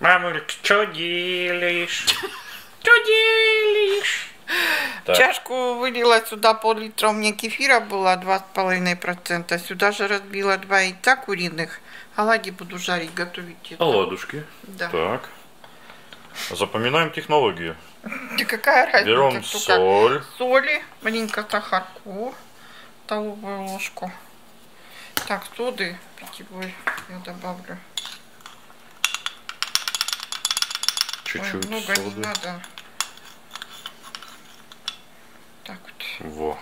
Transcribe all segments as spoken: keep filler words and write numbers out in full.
Мамулька, что делаешь? Что делаешь? Так. Чашку вылила сюда, пол-литра у меня кефира было, два с половиной процента. Сюда же разбила два яйца куриных. Оладьи буду жарить, готовить. Это. Оладушки. Да. Так. Запоминаем технологию. Да какая разница? Берем соль. Соли, маленько сахарку, столовую ложку. Так, соды питьевой я добавлю. Чуть-чуть много соды. не надо. Так вот. Во.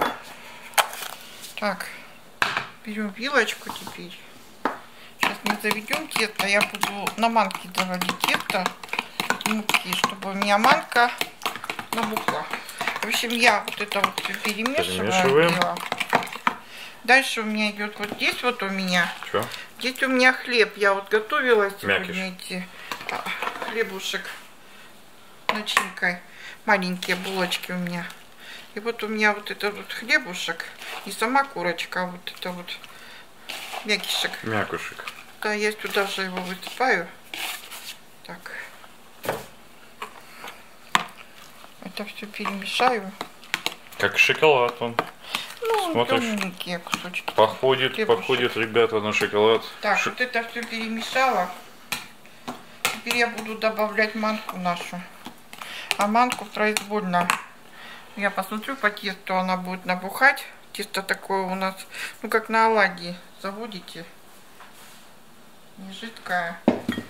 Так, берем вилочку теперь. Сейчас мы заведем тесто. Я буду на манке заводить тесто муки, чтобы у меня манка набухла. В общем, я вот это вот все перемешиваю. Дальше у меня идет вот здесь вот у меня. Что? Здесь у меня хлеб. Я вот готовила сегодня Мякиш. эти хлебушек начинкой. Маленькие булочки у меня. И вот у меня вот это вот хлебушек и сама курочка, вот это вот мякишек. Мякушек. Да, я сюда же его высыпаю. Так. Это все перемешаю. Как шоколад он. Ну, смотришь, кусочки. Походит, хлебушек. Походит, ребята, на шоколад. Так, Ш... вот это все перемешала. Теперь я буду добавлять манку нашу. А манку произвольно. Я посмотрю по тесту, она будет набухать. Тесто такое у нас, ну как на оладьи заводите. Не жидкое.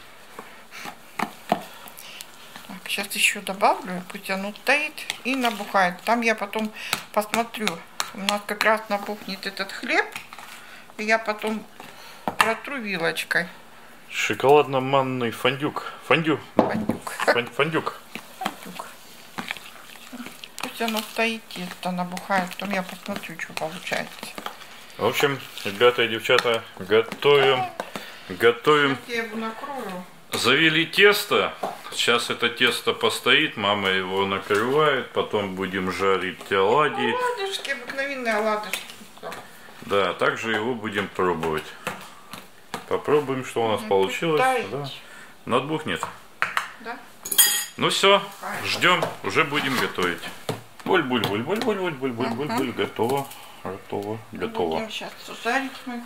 Так, сейчас еще добавлю, пусть оно стоит и набухает. Там я потом посмотрю. У нас как раз набухнет этот хлеб. И я потом протру вилочкой. Шоколадно-манный фондюк. Фондю. Фондюк. Фон, фондюк. Фондюк. Пусть оно стоит, тесто набухает, потом я посмотрю, что получается. В общем, ребята и девчата, готовим. Готовим. Сейчас я его накрою. Завели тесто. Сейчас это тесто постоит, мама его накрывает, потом будем жарить оладьи. Оладушки, обыкновенные оладушки. Да, также его будем пробовать. Попробуем, что у нас получилось. Да. Надбухнет. Да? Ну все, ждем, уже будем готовить. Буль-буль-буль-буль-буль-буль-буль-буль-буль. Готово, готово, готово. Будем сейчас жарить мы.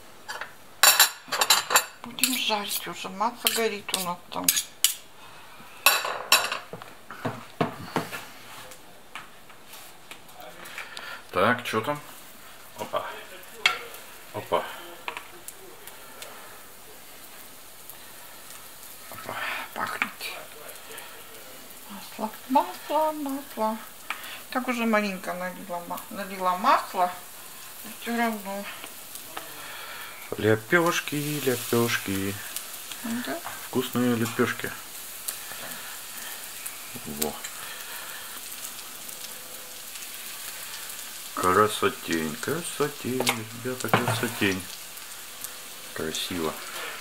Будем жарить уже, масса горит у нас там. Так, что там? Опа. Опа. Опа. Пахнет. Масло, масло, масло. Так уже маленько налила, налила масло. Все равно. Лепешки, лепешки. Да? Вкусные лепешки. Во. Красотень, красотень, ребята, красотень. Красиво.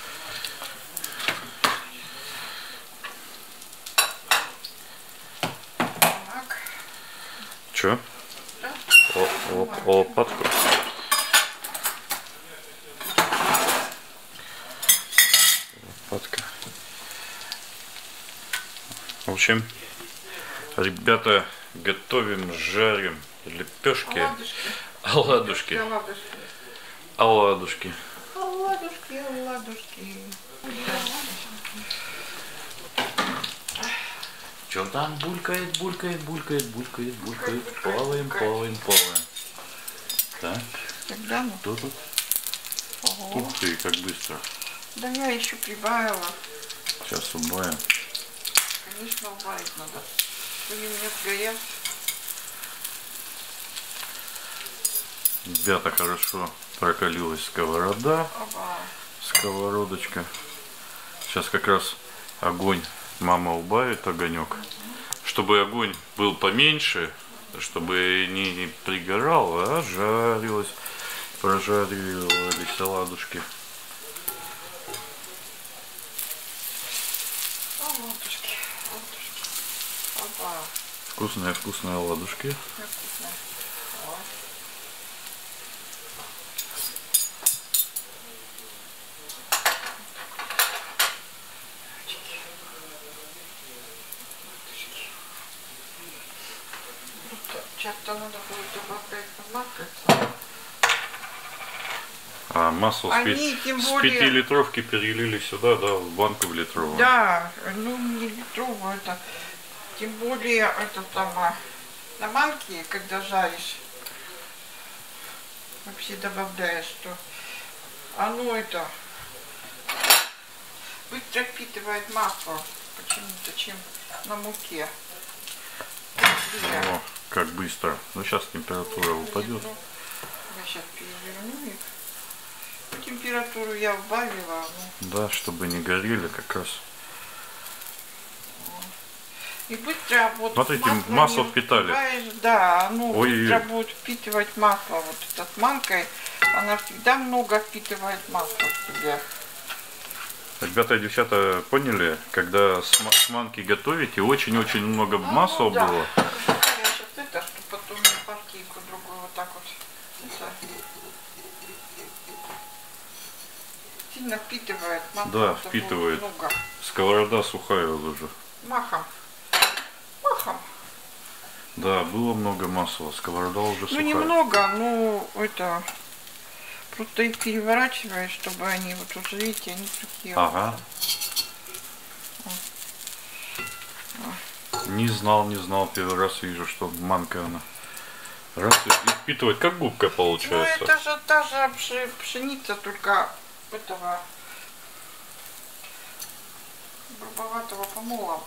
Так. Чё? Да? О, о, лопатку. Лопатка. В общем, ребята, готовим, жарим лепешки. Оладушки. Оладушки. Оладушки. Оладушки, оладушки. Что там булькает, булькает, булькает, булькает, булькает. Плаваем, плаваем, плаваем. Так. Тогда ну. Кто тут? Ого. Ух ты, как быстро. Да я еще прибавила. Сейчас убавим. Конечно, убавить надо. Они у меня сгорят. Ребята, хорошо прокалилась сковорода. Оба. Сковородочка. Сейчас как раз огонь мама убавит, огонек. Чтобы огонь был поменьше, чтобы не пригорал, а жарилось. Прожаривались оладушки. Оладушки. Оладушки. Оба. Вкусные, вкусные оладушки. Вкусные. Часто надо будет добавлять маслица. А масло с, Они, пи... тем с более... пятилитровки перелили сюда, да, в банку в литровую. Да, ну не литровую это. Тем более это самое. На манке, когда жаришь, вообще добавляешь, что оно это быстро впитывает масло почему-то, чем на муке. О, как быстро. Ну сейчас температура упадет. Я сейчас переверну их. Ну, температуру я убавила. Ну. Да, чтобы не горели как раз. И быстро вот смотрите, масло, масло впитали. Да, оно Ой, быстро будет впитывать масло. Вот эта с манкой, она всегда много впитывает масло в себя. Ребята и девчата поняли, когда с манки готовите, очень-очень много а, масла ну, да. было. Я сейчас это, чтобы потом не партийку другую вот так вот. Это. Сильно впитывает масло. Да, впитывает. Много. Сковорода сухая уже. Махом. Махом. Да, было много масла, сковорода уже сухая. Ну немного, ну это... Просто их переворачиваешь, чтобы они, вот уже видите, они сухие. Ага. Не знал, не знал, первый раз вижу, что манка она раз и впитывает, как губка получается. Ну это же та же пшеница, только этого грубоватого помола.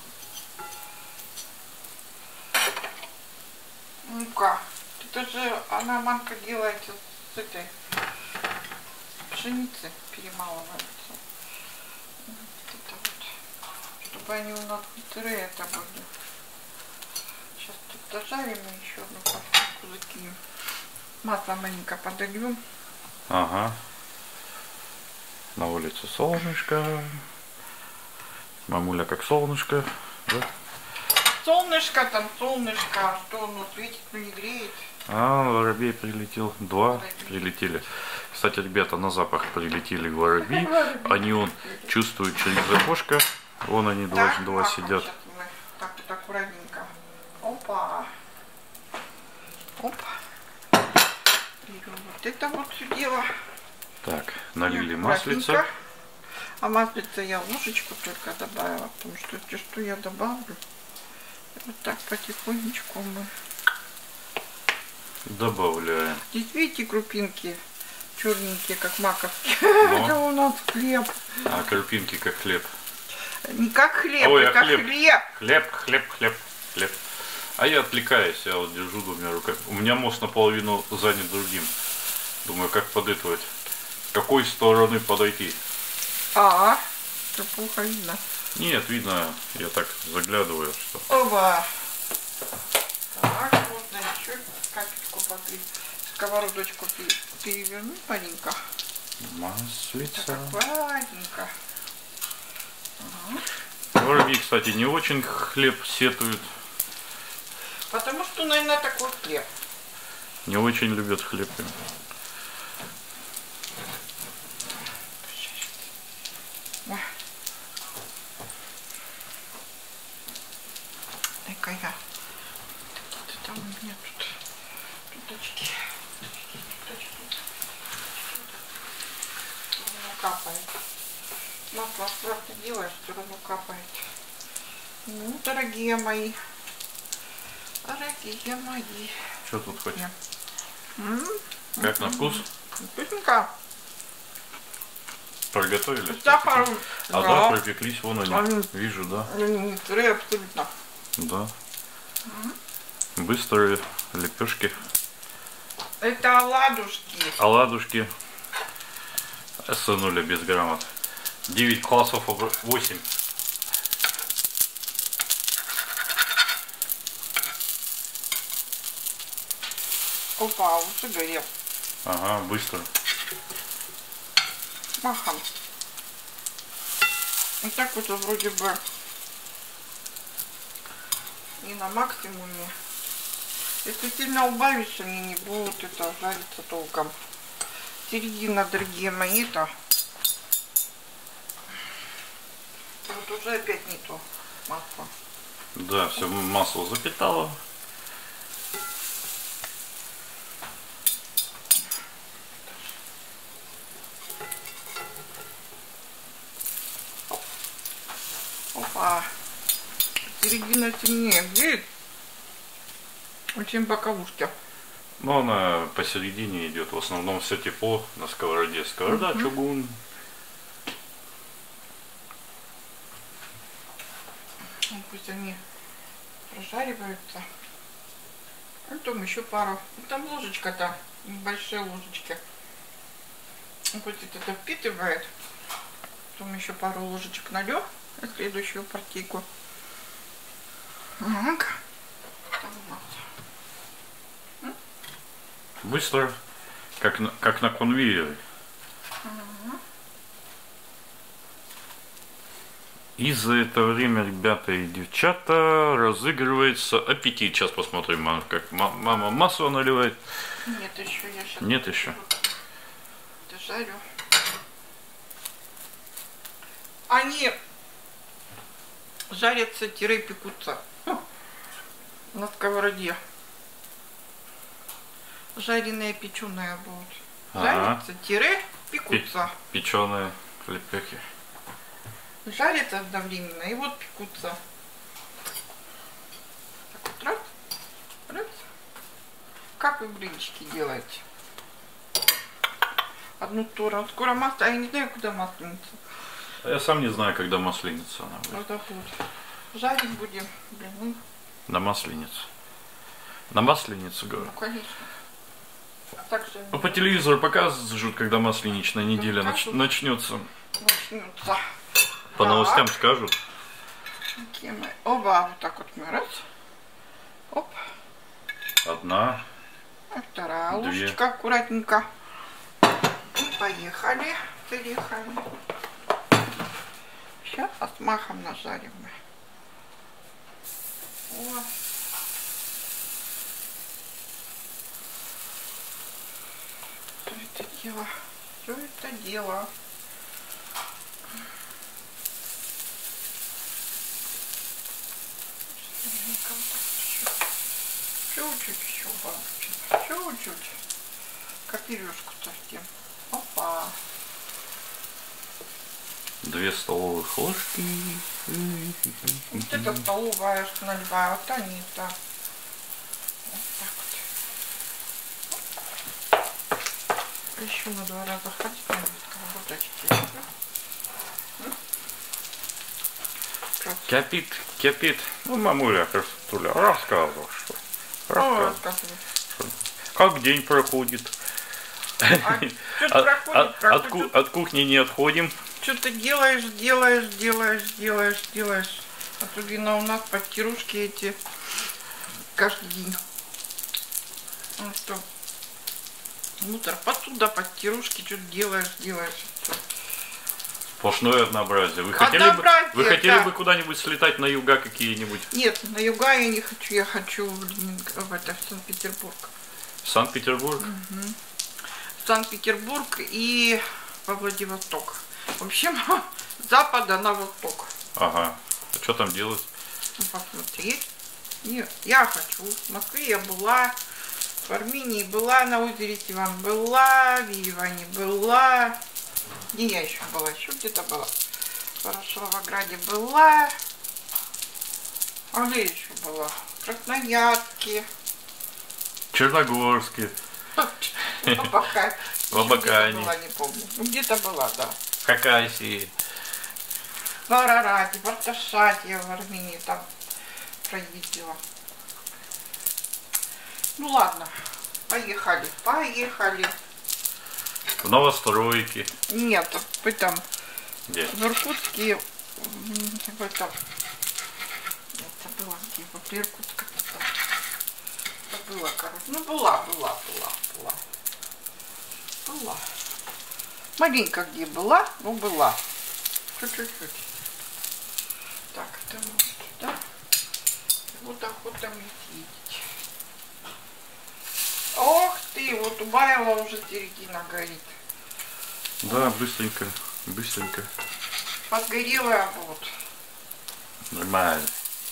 Ну-ка, это же она манка делается с этой пшеницы, перемалывается. Вот это вот. Чтобы они у нас не сырые это были. Сейчас тут дожарим и еще одну пачку закинем. Масло маленько подольем. Ага. На улице солнышко. Мамуля как солнышко. Да? Солнышко там, солнышко, что оно светит, но не греет. А, воробей прилетел. Два воробей. Прилетели. Кстати, ребята, на запах прилетели воробьи. Они он чувствуют через окошко. Вон они два, так, два сидят. Так вот аккуратненько. Опа. Опа. Берем вот это вот все дело. Так, налили маслица. А маслица я ложечку только добавила, потому что если что я добавлю. Вот так потихонечку мы добавляем. Здесь видите крупинки черненькие, как маковки. Но. Это у нас хлеб. А крупинки как хлеб. Не как хлеб, Ой, это а хлеб. хлеб. Хлеб, хлеб, хлеб, хлеб. А я отвлекаюсь, я вот держу двумя руками. У меня мозг наполовину занят другим. Думаю, как подытывать. С какой стороны подойти? А, это плохо видно. Нет, видно, я так заглядываю, что... Оба! Так, можно еще капельку подлить. Сковородочку перевернуть маленько. Маслица. Аккуратненько. Воробьи, кстати, не очень хлеб сетуют. Потому что, наверное, такой хлеб. Не очень любят хлеб. Дай-ка я. Там у меня тут туточки. Все равно капает. Масло аккуратно делаешь, все равно капает. Ну, дорогие мои. Дорогие мои. Что тут хоть? М-м-м. Как на вкус? Вкусненько. Приготовили? Сахар. А да, пропеклись, вон они. они Вижу, да. Они сырые абсолютно. Да. Угу. Быстрые лепешки. Это оладушки. Оладушки. Сынуля без грамот. девять классов, восемь. Опа, уже горел. Ага, быстро. Махом. Вот так вот вроде бы не на максимуме. Если сильно убавишь, они не будут это жариться толком. Середина, дорогие мои, это вот уже опять не то масло. Да, все масло запитало. Опа. Середина темнее. Где? Очень боковушки. Но она посередине идет. В основном все тепло на сковороде. Сковорода, mm-hmm. чугун. Ну, пусть они прожариваются. Потом еще пару. Там ложечка-то, небольшие ложечки. Пусть это впитывает. Потом еще пару ложечек налью на следующую партийку. Так. Быстро, как на, как на конвейере. Угу. И за это время, ребята и девчата, разыгрывается аппетит. Сейчас посмотрим, как мама масло наливает. Нет еще, я сейчас... Нет еще. Жарю. Они жарятся-пекутся на сковороде. Жареные, печеные будут. Ага. Жарятся-пекутся. Печеные хлебеки. Жарятся одновременно и вот пекутся. Так вот раз, раз. Как вы блинчики делаете? Одну сторону. Скоро масло, а я не знаю, куда масленица. Я сам не знаю, когда масленица она будет. Вот так вот. Жарить будем. Блин. На масленицу. На масленицу, говорю. Ну, конечно. А так же... Ну, по телевизору показывают, когда масленичная неделя нач... начнется. Начнется. По так. новостям скажут. Мы... Оба, вот так вот мы раз. Оп. Одна. А вторая две. ложечка аккуратненько. И поехали. Поехали. Сейчас с махом нажарим. О. Что это дело? Что это дело? Чуть-чуть еще, бабушка. Чуть-чуть. Копирюшку совсем. Опа. Две столовых ложки. Вот это столовая, что наливаю, а та не та. Вот так вот. Еще на два раза хватит на сковородочке. Кипит, кипит. Ну, мамуля, Туля, рассказывал, что. Рассказывал. Как день проходит. А, от, проходит, проходит. От, ку от кухни не отходим. Что ты делаешь, делаешь, делаешь, делаешь, делаешь. Особенно у нас постирушки эти каждый день. Ну что, мусор, посуда, постирушки, что ты делаешь, делаешь. Сплошное однообразие. Вы хотели, однообразие, бы, вы хотели да. бы куда-нибудь слетать на юга какие-нибудь? Нет, на юга я не хочу, я хочу в, Ленинг... в, это, в Санкт-Петербург. Санкт-Петербург? Угу. Санкт-Петербург и во Владивосток. В общем, с запада на восток. Ага. А что там делать? Посмотреть. Нет, я хочу. В Москве я была, в Армении была, на озере Сиван была, в Ереване была. Где я еще была? Еще где-то была. В Ворошиловограде была. А где еще была? В Красноярске. Черногорске. В Абакане. Не помню. Где-то была, да. В Хакасии. В Арарате, в Арташате я в Армении там проездила. Ну ладно, поехали, поехали. В новостройке. Нет, вы там где? В Иркутске, в этом, это было где, в Иркутске, это было, короче, ну была, была, была, была, была. Маленько где была, но была, чуть-чуть. Так, это вот сюда, вот охота мне съездить. Ох ты, вот убавила уже середина горит. Да, быстренько, быстренько. Подгорела вот. Нормально.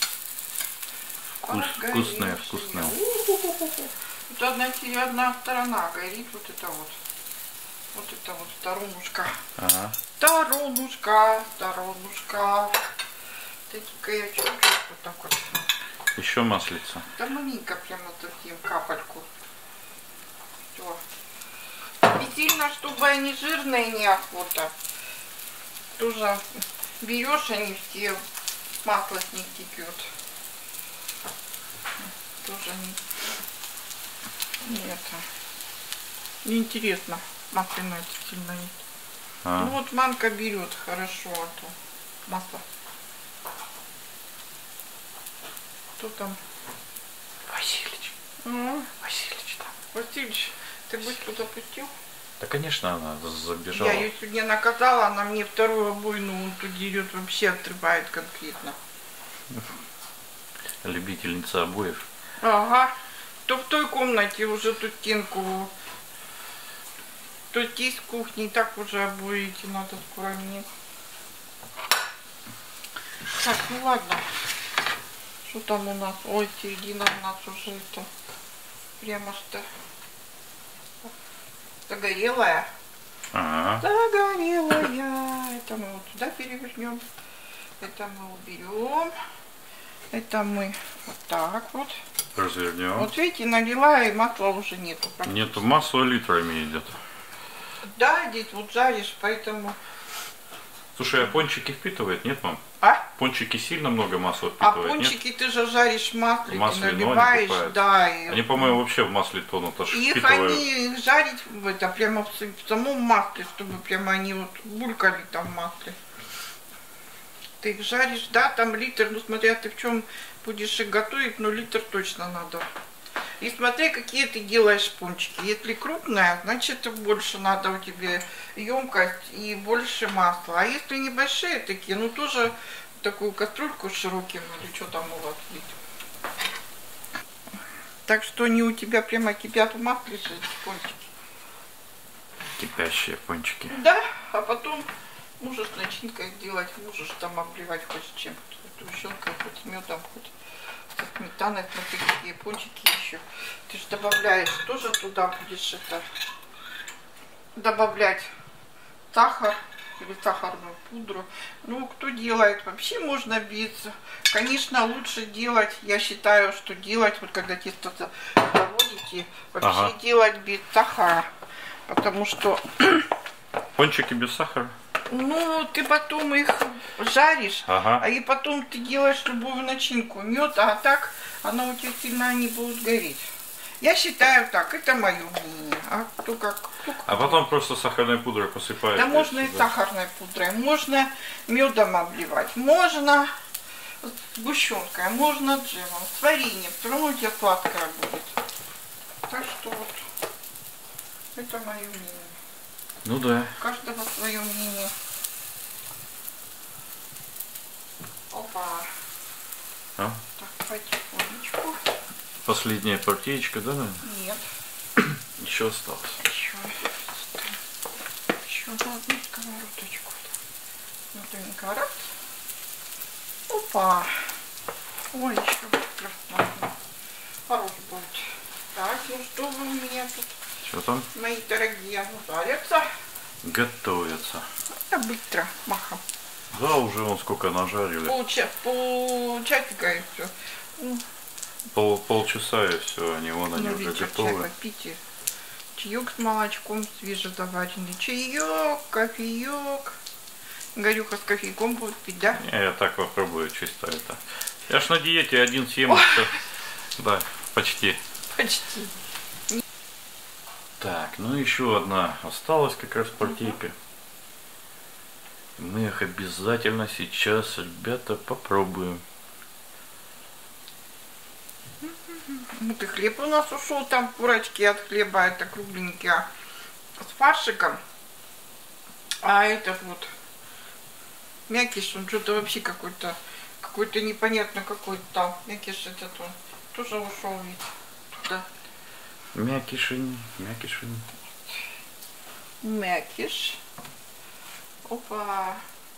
Вкус, вкусная, вкусная. Вот одна, одна сторона горит, вот это вот. Вот это вот сторонушка. Ага. Сторонушка, сторонушка. Такие я чуть-чуть вот так вот. Еще маслица. Да маленько прямо таким капельку. Все. И сильно, чтобы они жирные, неохота. Тоже берешь, они все, масло с них текет. Тоже не, не это. Неинтересно. Масляное сильно есть. А. Ну вот манка берет хорошо, а то масло. Кто там? Васильич. А? Васильич там. Васильич, ты быстро запустил? Да, конечно, она забежала. Я ее сегодня наказала, она мне вторую обойну он тут дерет, вообще отрывает конкретно. Любительница обоев. Ага. То в той комнате уже ту стенку, то здесь в кухне, и так уже обои идти надо скоро мне. Так, ну ладно. Что там у нас? Ой, середина у нас уже это прямо что загорелая. Ага. Загорелая. Это мы вот сюда перевернем. Это мы уберем. Это мы вот так вот. Развернем. Вот видите, налила, и масла уже нету. Нету, масла литрами идет. Да, здесь вот жаришь, поэтому... Слушай, а пончики впитывает, нет, мам? А? Пончики сильно много масла А впитывают, пончики нет? ты же жаришь в масле, Масле, ты но наливаешь, они да. И... Они, по-моему, вообще в масле тонут, аж Их впитывают. они их жарить в это прямо в, в самом масле, чтобы прямо они вот булькали там в масле. Ты их жаришь, да, там литр, ну смотря ты в чем будешь их готовить, но литр точно надо. И смотри, какие ты делаешь пончики. Если крупная, значит больше надо у тебя емкость и больше масла. А если небольшие такие, ну тоже такую кастрюльку широким, или что там у вас есть. Так что они у тебя прямо кипят в масле, эти пончики. Кипящие пончики. Да, а потом можешь начинкой сделать, можешь там обливать хоть чем-то. Сгущенкой, хоть медом, хоть со сметаной. Смотри, какие пончики еще. Ты же добавляешь, тоже туда будешь это добавлять сахар или сахарную пудру. Ну, кто делает, вообще можно без. Конечно, лучше делать, я считаю, что делать, вот когда тесто заводите, вообще Ага. делать без сахара. Потому что... Пончики без сахара? Ну, ты потом их жаришь, Ага. а и потом ты делаешь любую начинку, мед, а так она у тебя сильно не будет гореть. Я считаю так, это мое мнение. А кто как? Кто как. А потом просто сахарной пудрой посыпаешь. Да можно и сахарной пудрой, можно медом обливать, можно сгущенкой, можно джемом, с вареньем, все равно у тебя сладкое будет. Так что вот, это мое мнение. Ну да. У каждого свое мнение. Опа. А? Так, потихонечку. Последняя партиечка, да, наверное? Нет. Еще осталось. Еще. Еще на одну сковородочку. Маленько раз. Опа. Ой, еще красный. Хорош будет. Так, ну что вы у меня тут, Что там? мои дорогие, ну, жарятся. Готовится. Это быстро, махом. Да, уже вон сколько нажарили. Полча, полчасика и все. Пол, полчаса и все, они вон они Ну, уже вечер чай готовы. попейте. Чаек с молочком свежезаваренный. Чаек, кофеек. Горюха с кофейком будет пить, да? Не, я так попробую чисто это. Я ж на диете один съем. Все. Да, почти. Почти. Так, ну еще одна осталась как раз партийка. Мы их обязательно сейчас, ребята, попробуем. Вот и хлеб у нас ушел, там курочки от хлеба, это кругленькие, с фаршиком. А этот вот мякиш, он что-то вообще какой-то, какой-то непонятно какой-то там. Мякиш этот он тоже ушел ведь туда. Мякишень, мякишень. Мякиш. Опа.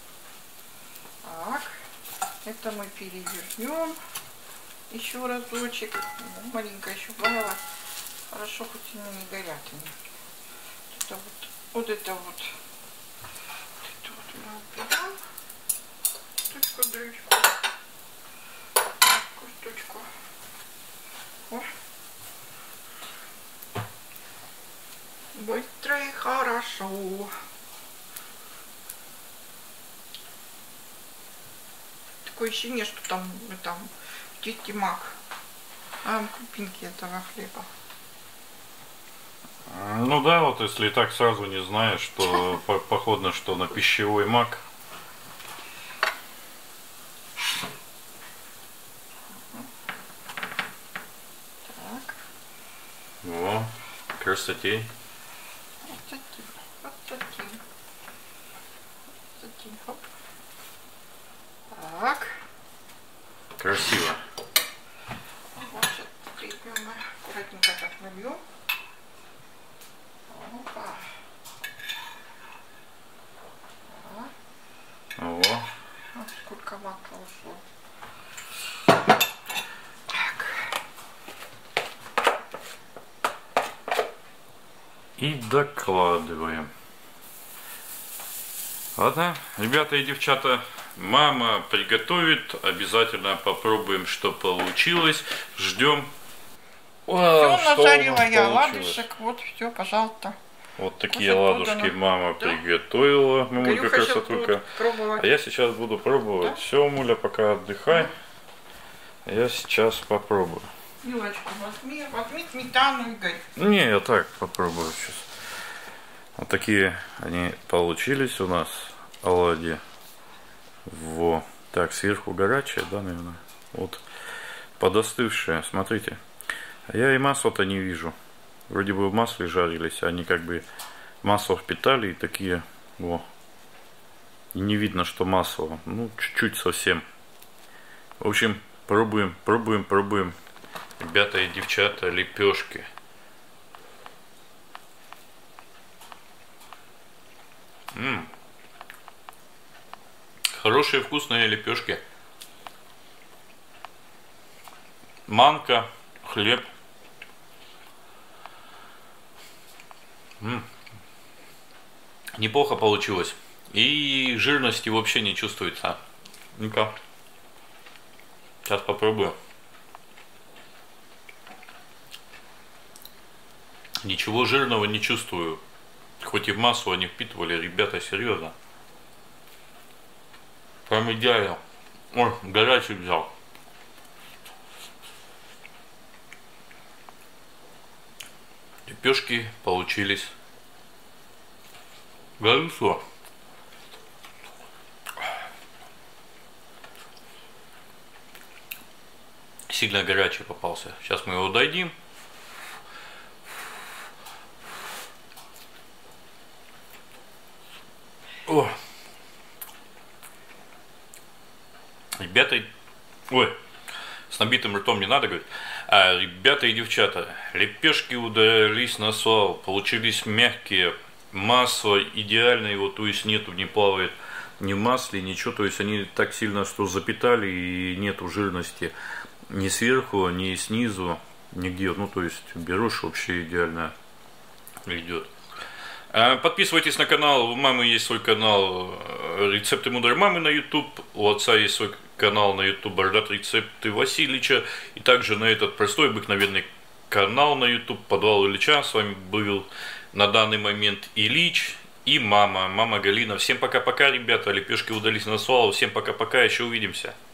Так. Это мы перевернем. Еще разочек. Ну, маленько еще горела. Хорошо, хоть они не горят. Они. Это вот, вот это вот. Это вот мы убираем. Только дрючку. Быстро и хорошо. Такое ощущение, что там, там в тесте мак. А крупинки этого хлеба. Ну да, вот если и так сразу не знаешь, что походно, что на пищевой мак. Так. О, красотей. Вот такие, вот такие. Вот такие, хоп. Так. Красиво. Вот сейчас прикрепим мы. Аккуратненько так набьем. Опа. О. Вот сколько мака ушло. Так. И докладываем. Ладно, ребята и девчата, мама приготовит, обязательно попробуем, что получилось. Ждем. Все, нажарила я ладушек. Вот, все, пожалуйста. Вот такие Кушать ладушки подано. мама Да? приготовила. Мамулька Горюха сейчас красотулька. будет пробовать. А я сейчас буду пробовать. Да? Все, Муля, пока отдыхай. Я сейчас попробую. Вилочку возьми, возьми сметану, Игорь. Не, я так попробую сейчас. Вот такие они получились у нас, оладьи. Во. Так, сверху горячая, да, наверное? Вот. Подостывшая, смотрите. А я и масла-то не вижу. Вроде бы в масле жарились, они как бы масло впитали и такие, во. И не видно, что масло. Ну, чуть-чуть совсем. В общем, пробуем, пробуем, пробуем. Ребята и девчата, лепешки. М-м. Хорошие вкусные лепешки. Манка, хлеб. М-м. Неплохо получилось. И жирности вообще не чувствуется. Ну-ка. Сейчас попробую. Ничего жирного не чувствую. Хоть и в масло они впитывали, ребята, серьезно. Прям идеально. Ой, горячий взял. Лепешки получились. Горячо. Сильно горячий попался. Сейчас мы его дойдем. О. Ребята, ой, с набитым ртом не надо говорить. А, ребята и девчата, лепешки удались на славу, получились мягкие, масло идеально его, то есть нету, не плавает ни в масле, ничего, то есть они так сильно, что запитали и нету жирности ни сверху, ни снизу, нигде, ну то есть берешь, вообще идеально идет. Подписывайтесь на канал, у мамы есть свой канал «Рецепты мудрой мамы» на YouTube, у отца есть свой канал на YouTube «Бардат рецепты Васильича», и также на этот простой обыкновенный канал на YouTube «Подвал Ильича». С вами был на данный момент Ильич и мама, мама Галина. Всем пока-пока, ребята, лепешки удались на славу, всем пока-пока, еще увидимся.